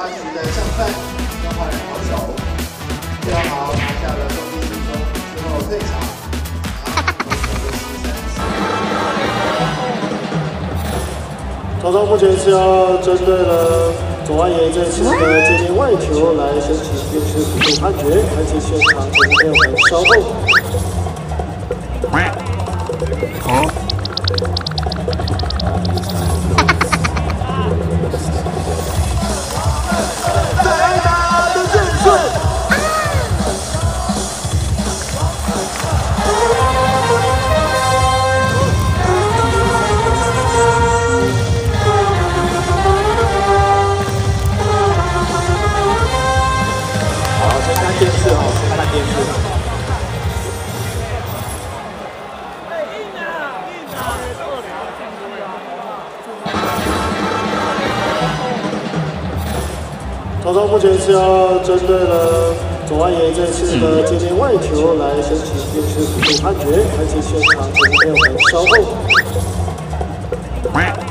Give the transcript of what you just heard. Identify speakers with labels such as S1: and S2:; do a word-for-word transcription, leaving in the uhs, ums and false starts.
S1: 八局的胜分，中华人好手非常好，拿下了中第一中，之后退场。
S2: 曹操目前是要针对了左外野这次的接近外球来申请电视辅助判决，而且现场请朋友们稍后。好。 电视哦，先看电视。曹操目前是要针对了左外野这次的接近外球来申请电视辅助判决，而且现场请朋友们稍后。